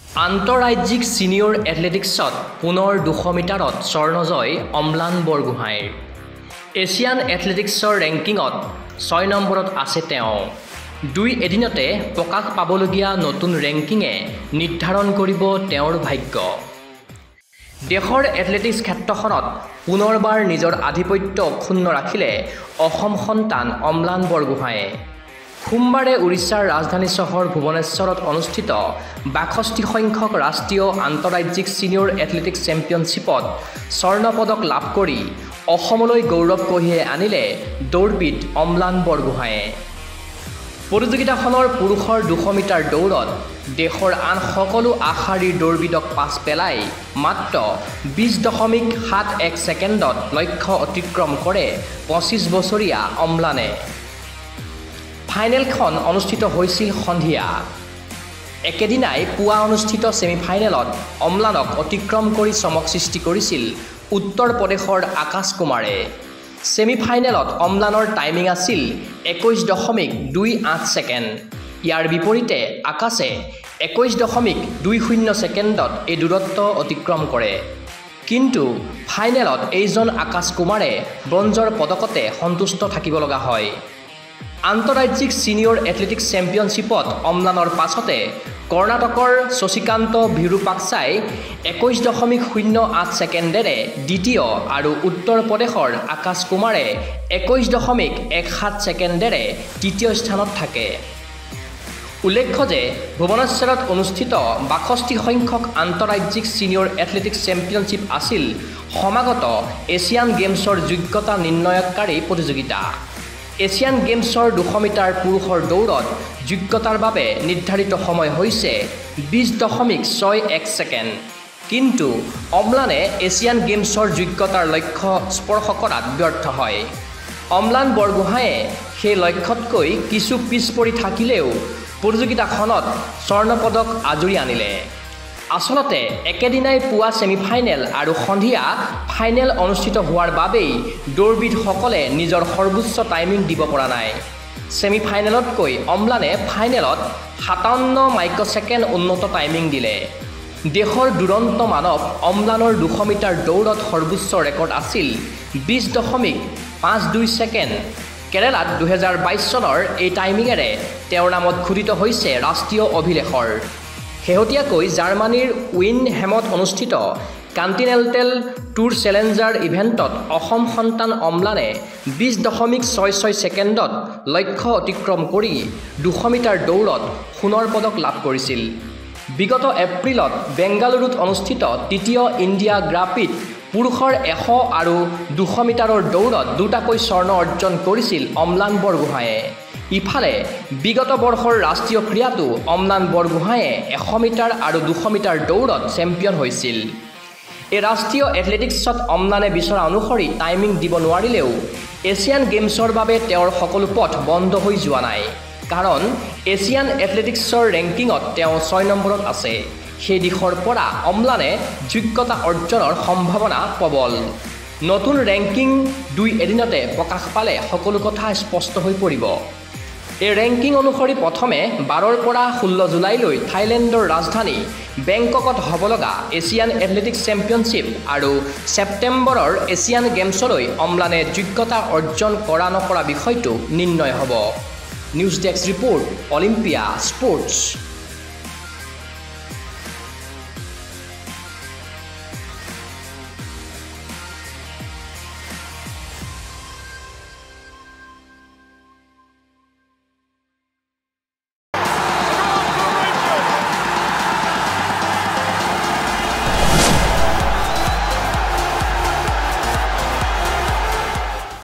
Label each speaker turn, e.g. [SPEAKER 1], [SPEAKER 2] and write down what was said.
[SPEAKER 1] আন্তঃৰাজ্যিক সিনিয়ৰ এথলেটিক্সত পুনৰ 200 মিটাৰত স্বৰ্ণজয় অম্লান বৰগোহাঁইৰ এছিয়ান এথলেটিক্সৰ ৰেংকিঙত 6 নম্বৰত আছে তেওঁ। 2 এদিনতে প্ৰকাশ পাবলগীয়া নতুন ৰেংকিঙে নিৰ্ধাৰণ কৰিব তেওঁৰ ভাগ্য। দেশৰ এথলেটিক্স ক্ষেত্ৰখনত পুনৰবাৰ নিজৰ আধিপত্য অক্ষুণ্ণ ৰাখিলে অসম সন্তান অম্লান বৰগোহাঁইয়ে। সোমবাৰে উৰিষ্যাৰ ৰাজধানী চহৰ ভুৱনেশ্বৰত অনুষ্ঠিত 62 সংখ্যক ৰাষ্ট্ৰীয় আন্তঃৰাজ্যিক ছিনিয়ৰ এথলেটিক্স চেম্পিয়নশ্বিপত স্বৰ্ণ পদক লাভ কৰি অসমলৈ গৌৰৱ কঢ়িয়াই আনিলে দৌৰবিদ অম্লান বৰগোহাঁইয়ে। প্ৰতিযোগিতাখনৰ পুৰুষৰ 200 মিটাৰ দৌৰত দেশৰ আন সকলো আগশাৰীৰ দৌৰবিদক পাছ পেলাই মাত্ৰ 20.71 ছেকেণ্ডত লক্ষ্য অতিক্ৰম কৰে 25 বছৰীয়া অম্লানে। ফাইনেলখন অনুষ্ঠিত হৈছিল সন্ধিয়া। একেদিনাই পুৱা অনুষ্ঠিত ছেমিফাইনেলত অম্লানক অতিক্ৰম কৰি চমক সৃষ্টি কৰিছিল উত্তৰ প্ৰদেশৰ আকাশ কুমাৰে। ছেমিফাইনেলত অম্লানৰ টাইমিং আছিল 21.28 ছেকেণ্ড। ইয়াৰ বিপৰীতে আকাশে 21.20 ছেকেণ্ডত এই দূৰত্ব অতিক্ৰম কৰে। কিন্তু ফাইনেলত এইজন আকাশ কুমাৰে ব্ৰঞ্জৰ পদকতে সন্তুষ্ট থাকিব লগা হয়। আন্তঃৰাজ্যিক ছিনিয়ৰ এথলেটিক্স চেম্পিয়নশ্বিপত অম্লানৰ পাছতে কৰ্ণাটকৰ শশীকান্ত ভিৰুপাক্সাই 21.08 ছেকেণ্ডেৰে দ্বিতীয় আৰু উত্তৰ প্ৰদেশৰ আকাশ কুমাৰে 21.17 ছেকেণ্ডেৰে তৃতীয় স্থানত থাকে। উল্লেখ্য যে ভুৱনেশ্বৰত অনুষ্ঠিত 62 সংখ্যক আন্তঃৰাজ্যিক ছিনিয়ৰ এথলেটিক্স চেম্পিয়নশ্বিপ আছিল সমাগত এছিয়ান গেমছৰ যোগ্যতা নিৰ্ণয়কাৰী প্ৰতিযোগিতা। এছিয়ান গেমছৰ 200 মিটাৰ পুৰুষৰ দৌৰত যোগ্যতাৰ বাবে নিৰ্ধাৰিত সময় হৈছে 20.61 ছেকেণ্ড। কিন্তু অম্লানে এছিয়ান গেমছৰ যোগ্যতাৰ লক্ষ্য স্পৰ্শ কৰাত ব্যৰ্থ হয়। অম্লান বৰগোহাঁইয়ে সেই লক্ষ্যতকৈ কিছু পিছ পৰি থাকিলেও প্ৰতিযোগিতাখনত স্বৰ্ণ পদক আজুৰি আনিলে। আচলতে একেদিনাই পুৱা ছেমিফাইনেল আৰু সন্ধিয়া ফাইনেল অনুষ্ঠিত হোৱাৰ বাবেই দৌৰবিদসকলে নিজৰ সৰ্বোচ্চ টাইমিং দিব পৰা নাই। ছেমিফাইনেলতকৈ অম্লানে ফাইনেলত 57 মাইক্ৰ'ছেকেণ্ড উন্নত টাইমিং দিলে। দেশৰ দুৰন্ত মানৱ অম্লানৰ 200 মিটাৰ দৌৰত সৰ্বোচ্চ ৰেকৰ্ড আছিল 20.52 ছেকেণ্ড। কেৰালাত 2022 চনৰ এই টাইমিঙেৰে তেওঁৰ নামত খোদিত হৈছে ৰাষ্ট্ৰীয় অভিলেখৰ। শেহতীয়াকৈ জাৰ্মানীৰ উইনহেমত অনুষ্ঠিত কণ্টিনেণ্টেল টুৰ চেলেঞ্জাৰ ইভেণ্টত অসম সন্তান অম্লানে 20.66 ছেকেণ্ডত লক্ষ্য অতিক্ৰম কৰি 200 মিটাৰ দৌৰত সোণৰ পদক লাভ কৰিছিল। বিগত এপ্ৰিলত বেংগালুৰুত অনুষ্ঠিত তৃতীয় ইণ্ডিয়া গ্ৰাপ্ৰীত পুৰুষৰ 100 আৰু 200 মিটাৰৰ দৌৰত দুটাকৈ স্বৰ্ণ অৰ্জন কৰিছিল অম্লান বৰগোহাঁইয়ে। ইফালে বিগত বৰ্ষৰ ৰাষ্ট্ৰীয় ক্ৰীড়াতো অম্লান বৰগোহাঁইয়ে 100 মিটাৰ আৰু 200 মিটাৰ দৌৰত চেম্পিয়ন হৈছিল। এই ৰাষ্ট্ৰীয় এথলেটিক্সত অম্লানে বিচৰা অনুসৰি টাইমিং দিব নোৱাৰিলেও এছিয়ান গেমছৰ বাবে তেওঁৰ সকলো পথ বন্ধ হৈ যোৱা নাই। কাৰণ এছিয়ান এথলেটিক্সৰ ৰেংকিঙত তেওঁ 6 নম্বৰত আছে। সেই দিশৰ পৰা অম্লানে যোগ্যতা অৰ্জনৰ সম্ভাৱনা প্ৰবল। নতুন ৰেংকিং 2 এদিনতে প্ৰকাশ পালে সকলো কথা স্পষ্ট হৈ পৰিব। এই ৰেংকিং অনুসৰি প্ৰথমে 12ৰ পৰা 16 জুলাইলৈ থাইলেণ্ডৰ ৰাজধানী বেংককত হ'ব লগা এছিয়ান এথলেটিক্স চেম্পিয়নশ্বিপ আৰু ছেপ্টেম্বৰৰ এছিয়ান গেমছলৈ অম্লানে যোগ্যতা অৰ্জন কৰা নকৰা বিষয়টো নিৰ্ণয় হ'ব। News desk report, Olympia sports.